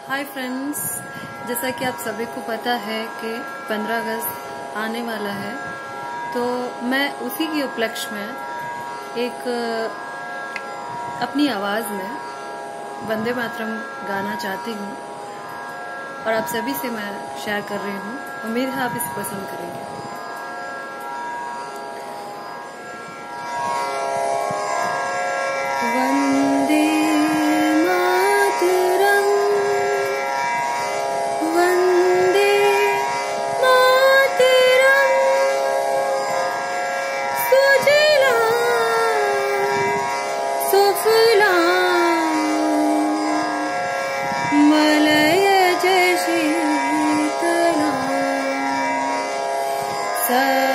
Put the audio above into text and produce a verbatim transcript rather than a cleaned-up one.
Hi friends, जैसा कि आप सभी को पता है कि पंद्रह अगस्त आने वाला है, तो मैं उसी के उपलक्ष्य में एक अपनी आवाज़ में वंदे मातरम गाना चाहती हूँ और आप सभी से मैं शेयर कर रही हूँ। उम्मीद है आप इसे पसंद करेंगे। वंदे मातरम, वंदे मातरम, सुजलां सुफलां मलयज शीतलां।